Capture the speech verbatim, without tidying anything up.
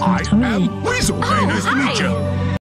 I Tommy. am Weasel. Very nice to meet you.